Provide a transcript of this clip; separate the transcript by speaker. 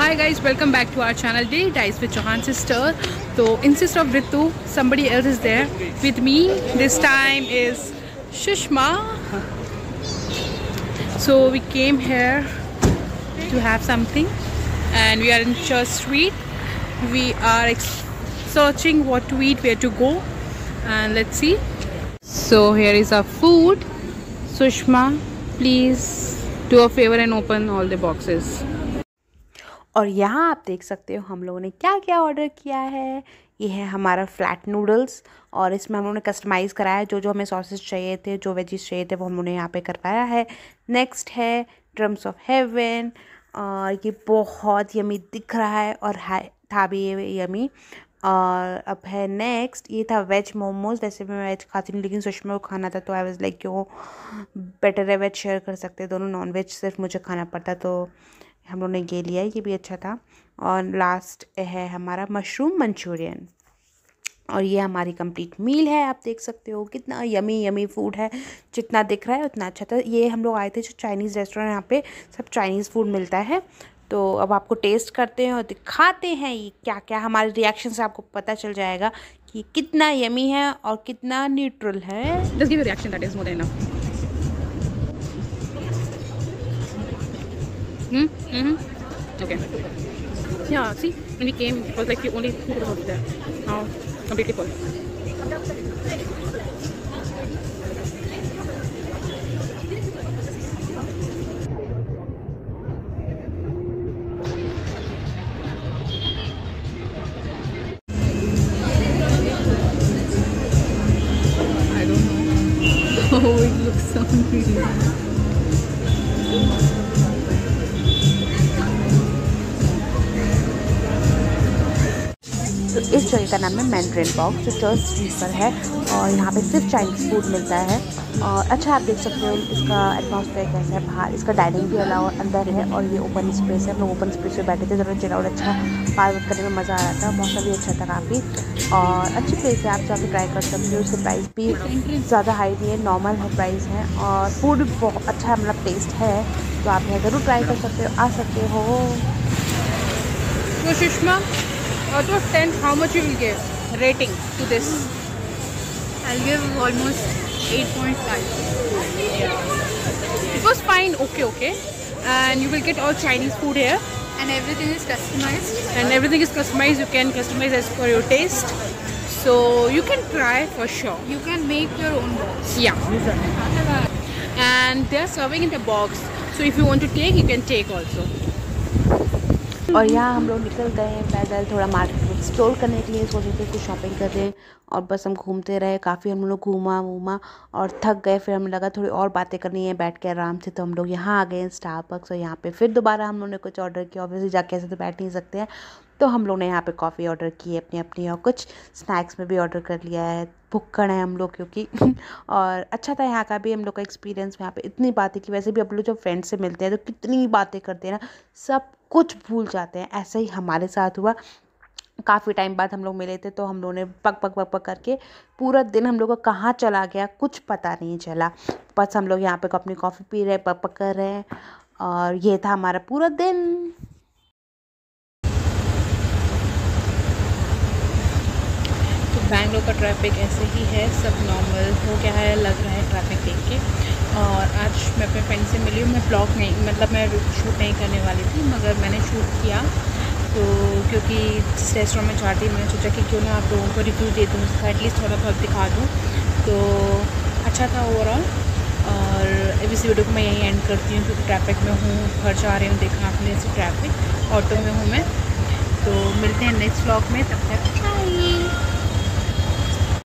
Speaker 1: Hi guys, welcome back to our channel Daily Dice with Chauhan sister. So instead of Ritu, somebody else is there with me. This time is Shushma. So we came here to have something and we are in Church Street. We are searching what to eat, where to go, and let's see. So here is our food. Sushma, please do a favor and open all the boxes.
Speaker 2: और यहाँ आप देख सकते हो हम लोगों ने क्या क्या ऑर्डर किया है। ये है हमारा फ्लैट नूडल्स और इसमें हम लोगों ने कस्टमाइज़ कराया है। जो जो हमें सॉसेस चाहिए थे, जो वेजीज चाहिए थे, वो हम लोगों ने यहाँ पे करवाया है। नेक्स्ट है ड्रम्स ऑफ हेवन और ये बहुत यमी दिख रहा है और था भी ये यमी। और अब है नेक्स्ट, ये था वेज मोमोज़। वैसे मैं वेज खाती नहीं लेकिन सुषमा को खाना था तो आई वाज लाइक क्यों बेटर है वेज शेयर कर सकते हैं दोनों, नॉन वेज सिर्फ मुझे खाना पड़ता तो हम लोगों ने ये लिया है। ये भी अच्छा था। और लास्ट है हमारा मशरूम मंचूरियन और ये हमारी कंप्लीट मील है। आप देख सकते हो कितना यमी यमी फूड है, जितना दिख रहा है उतना अच्छा था। ये हम लोग आए थे जो चाइनीज़ रेस्टोरेंट, यहाँ पे सब चाइनीज़ फूड मिलता है। तो अब आपको टेस्ट करते हैं और दिखाते हैं ये क्या क्या। हमारे रिएक्शन से आपको पता चल जाएगा कि कितना यमी है और कितना न्यूट्रल है।
Speaker 1: Just give a reaction, that is more than enough. Okay. Yeah, see, when we came, it was like the only food was there. Now, completely full. I don't know. Oh, it looks so amazing.
Speaker 2: तो इस जगह का नाम है Mandarin Box जो Church Street पर है और यहाँ पे सिर्फ चाइनीज़ फूड मिलता है। और अच्छा आप देख सकते हो इसका एटमॉस्फेयर कैसा है। बाहर इसका डाइनिंग भी अलाउ अंदर है और ये ओपन स्पेस है। हम लोग ओपन स्पेस पे बैठे थे, ज़रा चिल और अच्छा बात करने में मज़ा आ रहा था। मौसम भी अच्छा था काफ़ी और अच्छी प्लेस है। आप जाके ट्राई कर सकते हो। उसका प्राइस भी ज़्यादा हाई नहीं है, नॉर्मल है प्राइस है और फूड भी बहुत अच्छा है, मतलब टेस्ट है। तो आप यहाँ ज़रूर ट्राई कर सकते हो, आ सकते हो।
Speaker 1: So Shushma, out of 10, how much you will give rating to this?
Speaker 3: I'll give almost 8.5.
Speaker 1: It was fine, okay. And you will get all Chinese food here.
Speaker 3: And everything is customized.
Speaker 1: And everything is customized. You can customize as per your taste. So you can try for sure.
Speaker 3: You can make your own box.
Speaker 1: Yeah. And they are serving in the box. So if you want to take, you can take also.
Speaker 2: और यहाँ हम लोग निकल गए हैं पैदल थोड़ा market में एक्सप्लोर करने के लिए। सोचे थे कुछ शॉपिंग कर रहे हैं और बस हम घूमते रहे। काफ़ी हम लोग घूमा और थक गए। फिर हमें लगा थोड़ी और बातें करनी है बैठ के आराम से, तो हम लोग यहाँ आ गए स्टारबक्स। और यहाँ पे फिर दोबारा हम लोग ने कुछ ऑर्डर किया। ऑब्वियसली जाके ऐसे तो बैठ नहीं सकते हैं, तो हम लोग ने यहाँ पे कॉफ़ी ऑर्डर की है अपनी और कुछ स्नैक्स में भी ऑर्डर कर लिया है। भुक्कड़ है हम लोग क्योंकि और अच्छा था यहाँ का भी हम लोग का एक्सपीरियंस। यहाँ पे इतनी बातें की। वैसे भी हम लोग जब फ्रेंड से मिलते हैं तो कितनी बातें करते हैं ना, सब कुछ भूल जाते हैं। ऐसा ही हमारे साथ हुआ। काफ़ी टाइम बाद हम लोग मिले थे तो हम लोगों ने पक करके पूरा दिन हम लोग का कहाँ चला गया कुछ पता नहीं चला। बस हम लोग यहाँ पे अपनी कॉफ़ी पी रहे, पक कर रहे हैं और ये था हमारा पूरा दिन।
Speaker 1: बैंगलोर का ट्रैफिक ऐसे ही है, सब नॉर्मल हो गया है लग रहा है ट्रैफिक देख के। और आज मैं अपने फ्रेंड से मिली हूँ। मैं ब्लॉग नहीं, मतलब मैं शूट नहीं करने वाली थी मगर मैंने शूट किया। तो क्योंकि जिस रेस्टोरेंट में जाती मैंने सोचा कि क्यों ना आप लोगों को रिव्यू दे दूँ, उसका एटलीस्ट थोड़ा बहुत दिखा दूँ। तो अच्छा था ओवरऑल। और इस वीडियो को मैं यहीं एंड करती हूँ क्योंकि ट्रैफिक में हूँ, घर जा रही हूँ, देखा आपने ऐसे ट्रैफिक ऑटो में हूँ मैं। तो मिलते हैं नेक्स्ट व्लॉग में, तब तक बाय।